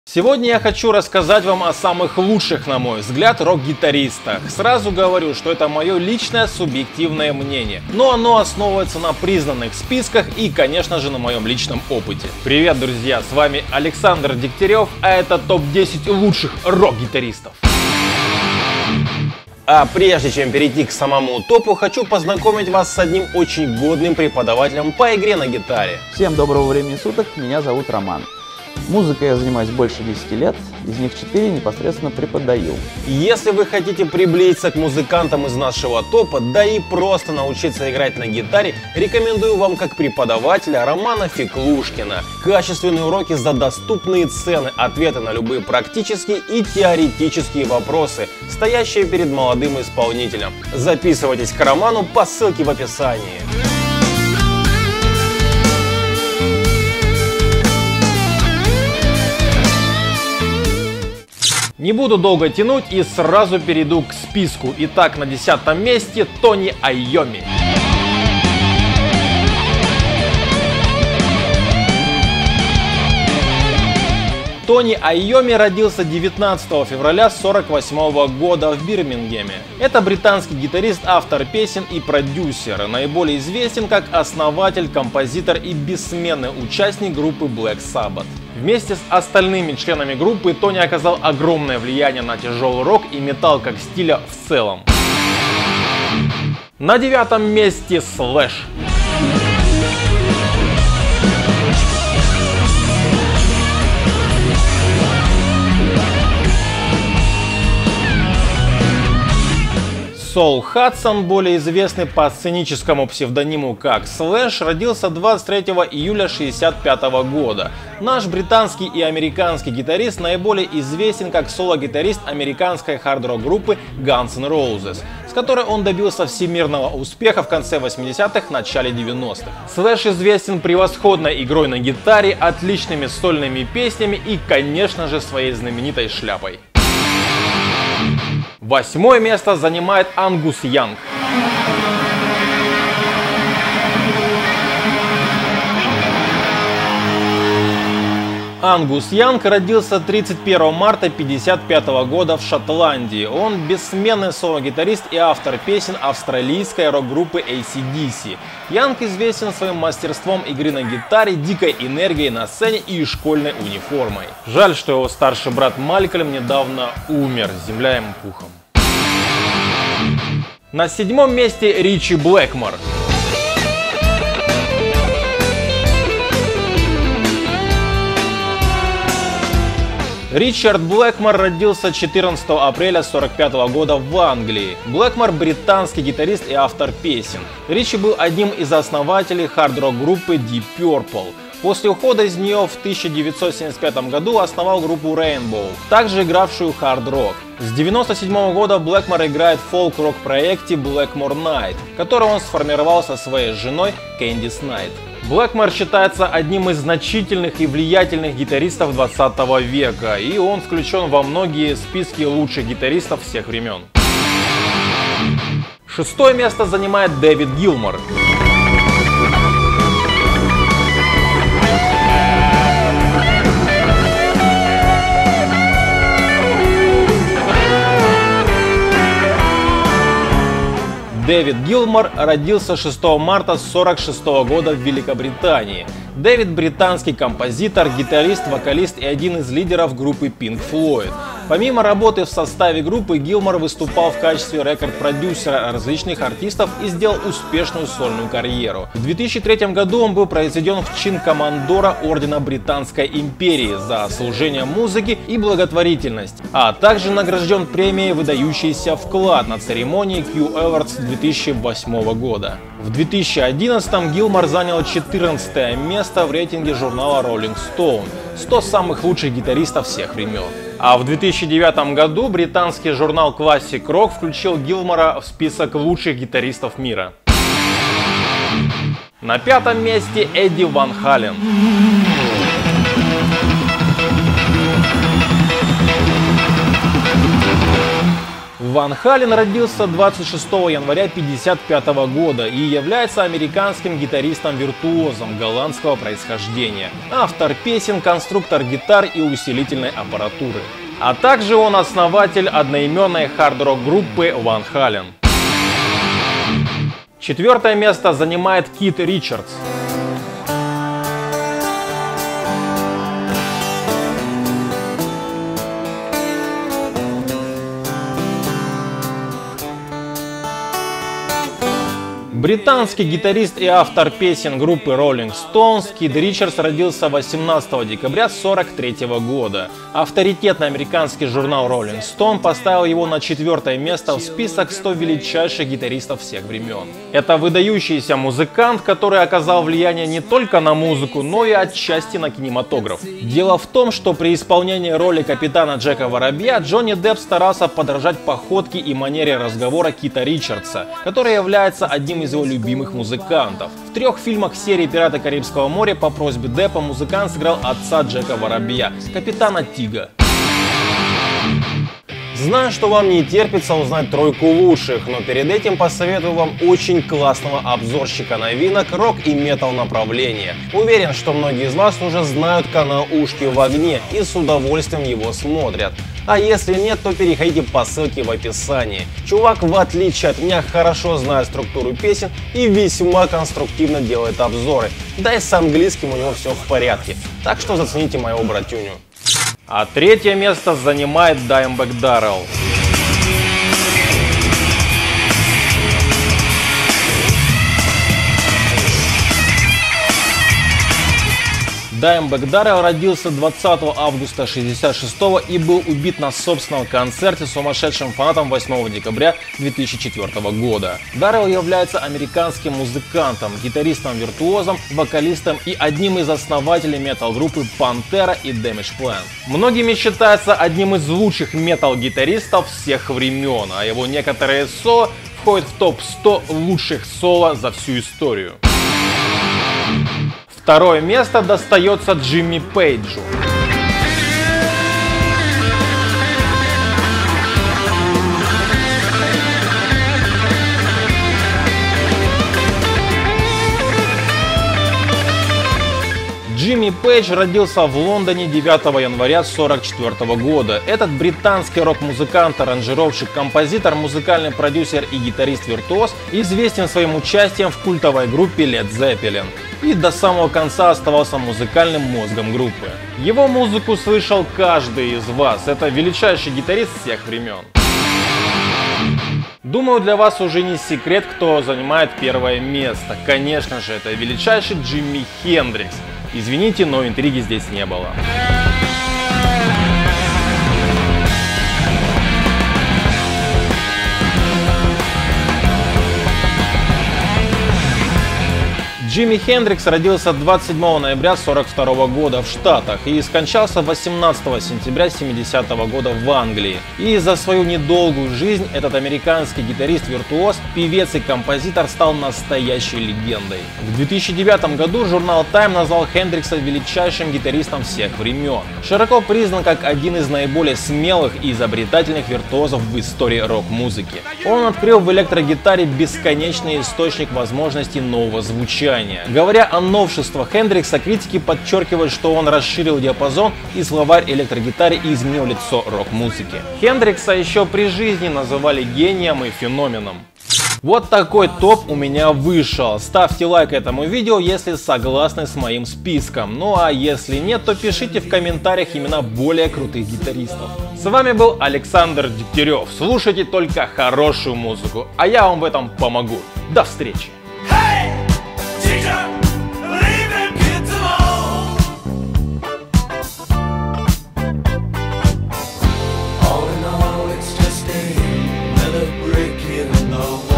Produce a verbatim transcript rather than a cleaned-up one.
Сегодня я хочу рассказать вам о самых лучших, на мой взгляд, рок-гитаристах. Сразу говорю, что это мое личное субъективное мнение, но оно основывается на признанных списках и, конечно же, на моем личном опыте. Привет, друзья, с вами Александр Дегтярев, а это топ десять лучших рок-гитаристов. А прежде чем перейти к самому топу, хочу познакомить вас с одним очень годным преподавателем по игре на гитаре. Всем доброго времени суток, меня зовут Роман. Музыкой я занимаюсь больше десяти лет, из них четыре непосредственно преподаю. Если вы хотите приблизиться к музыкантам из нашего топа, да и просто научиться играть на гитаре, рекомендую вам как преподавателя Романа Феклушкина. Качественные уроки за доступные цены, ответы на любые практические и теоретические вопросы, стоящие перед молодым исполнителем. Записывайтесь к Роману по ссылке в описании. Не буду долго тянуть и сразу перейду к списку. Итак, на десятом месте Тони Айоми. Тони Айоми родился девятнадцатого февраля сорок восьмого года в Бирмингеме. Это британский гитарист, автор песен и продюсер. Наиболее известен как основатель, композитор и бессменный участник группы Black Sabbath. Вместе с остальными членами группы Тони оказал огромное влияние на тяжелый рок и металл как стиля в целом. На девятом месте Slash. Сол Хадсон, более известный по сценическому псевдониму как Slash, родился двадцать третьего июля шестьдесят пятого года. Наш британский и американский гитарист наиболее известен как соло-гитарист американской хард-рок группы Guns N' Roses, с которой он добился всемирного успеха в конце восьмидесятых, начале девяностых. Slash известен превосходной игрой на гитаре, отличными сольными песнями и, конечно же, своей знаменитой шляпой. Восьмое место занимает Ангус Янг. Ангус Янг родился тридцать первого марта тысяча девятьсот пятьдесят пятого года в Шотландии. Он бессменный соло-гитарист и автор песен австралийской рок-группы эй си ди си. Янг известен своим мастерством игры на гитаре, дикой энергией на сцене и школьной униформой. Жаль, что его старший брат Малькольм недавно умер, земля ему пухом. На седьмом месте Ричи Блэкмор. Ричард Блэкмор родился четырнадцатого апреля сорок пятого года в Англии. Блэкмор – британский гитарист и автор песен. Ричи был одним из основателей хард-рок группы Deep Purple. После ухода из нее в тысяча девятьсот семьдесят пятом году основал группу Rainbow, также игравшую хард-рок. С девяносто седьмого года Блэкмор играет в фолк-рок проекте Blackmore Night, который он сформировал со своей женой Кэндис Найт. Блэкмор считается одним из значительных и влиятельных гитаристов двадцатого века, и он включен во многие списки лучших гитаристов всех времен. Шестое место занимает Дэвид Гилмор. Дэвид Гилмор родился шестого марта сорок шестого года в Великобритании. Дэвид – британский композитор, гитарист, вокалист и один из лидеров группы Pink Floyd. Помимо работы в составе группы, Гилмор выступал в качестве рекорд-продюсера различных артистов и сделал успешную сольную карьеру. В две тысячи третьем году он был произведен в чин командора Ордена Британской империи за служение музыке и благотворительность, а также награжден премией «Выдающийся вклад» на церемонии Q Awards две тысячи восьмого года. В две тысячи одиннадцатом Гилмор занял четырнадцатое место в рейтинге журнала Rolling Stone – сто самых лучших гитаристов всех времен. А в две тысячи девятом году британский журнал Classic Rock включил Гилмора в список лучших гитаристов мира. На пятом месте Эдди Ван Хален. В Ван Хален родился двадцать шестого января тысяча девятьсот пятьдесят пятого года и является американским гитаристом-виртуозом голландского происхождения. Автор песен, конструктор гитар и усилительной аппаратуры. А также он основатель одноименной хард-рок группы Ван Хален. Четвертое место занимает Кит Ричардс. Британский гитарист и автор песен группы Rolling Stones, Кит Ричардс родился восемнадцатого декабря тысяча девятьсот сорок третьего года. Авторитетный американский журнал Rolling Stone поставил его на четвертое место в список ста величайших гитаристов всех времен. Это выдающийся музыкант, который оказал влияние не только на музыку, но и отчасти на кинематограф. Дело в том, что при исполнении роли капитана Джека Воробья Джонни Депп старался подражать походке и манере разговора Кита Ричардса, который является одним из его любимых музыкантов. В трех фильмах серии «Пираты Карибского моря» по просьбе Деппа музыкант сыграл отца Джека Воробья, капитана Тига. Знаю, что вам не терпится узнать тройку лучших, но перед этим посоветую вам очень классного обзорщика новинок рок и метал направления. Уверен, что многие из вас уже знают канал «Ушки в огне» и с удовольствием его смотрят. А если нет, то переходите по ссылке в описании. Чувак, в отличие от меня, хорошо знает структуру песен и весьма конструктивно делает обзоры. Да и с английским у него все в порядке. Так что зацените моего братюню. А третье место занимает Dimebag Darrell. Dimebag Darrell родился двадцатого августа тысяча девятьсот шестьдесят шестого и был убит на собственном концерте сумасшедшим фанатом восьмого декабря две тысячи четвёртого года. Даррелл является американским музыкантом, гитаристом-виртуозом, вокалистом и одним из основателей метал-группы Pantera и Damage Plan. Многими считается одним из лучших метал-гитаристов всех времен, а его некоторые соло входят в топ сто лучших соло за всю историю. Второе место достается Джимми Пейджу. Джимми Пейдж родился в Лондоне девятого января тысяча девятьсот сорок четвёртого года. Этот британский рок-музыкант, аранжировщик, композитор, музыкальный продюсер и гитарист-виртуоз известен своим участием в культовой группе Led Zeppelin и до самого конца оставался музыкальным мозгом группы. Его музыку слышал каждый из вас. Это величайший гитарист всех времен. Думаю, для вас уже не секрет, кто занимает первое место. Конечно же, это величайший Джимми Хендрикс. Извините, но интриги здесь не было. Джимми Хендрикс родился двадцать седьмого ноября тысяча девятьсот сорок второго года в Штатах и скончался восемнадцатого сентября тысяча девятьсот семидесятого года в Англии. И за свою недолгую жизнь этот американский гитарист-виртуоз, певец и композитор стал настоящей легендой. В две тысячи девятом году журнал Time назвал Хендрикса величайшим гитаристом всех времен. Широко признан как один из наиболее смелых и изобретательных виртуозов в истории рок-музыки. Он открыл в электрогитаре бесконечный источник возможностей нового звучания. Говоря о новшествах Хендрикса, критики подчеркивают, что он расширил диапазон и словарь электрогитары и изменил лицо рок-музыки. Хендрикса еще при жизни называли гением и феноменом. Вот такой топ у меня вышел. Ставьте лайк этому видео, если согласны с моим списком. Ну а если нет, то пишите в комментариях имена более крутых гитаристов. С вами был Александр Дегтярев. Слушайте только хорошую музыку, а я вам в этом помогу. До встречи! All in all, it's just another brick in the wall.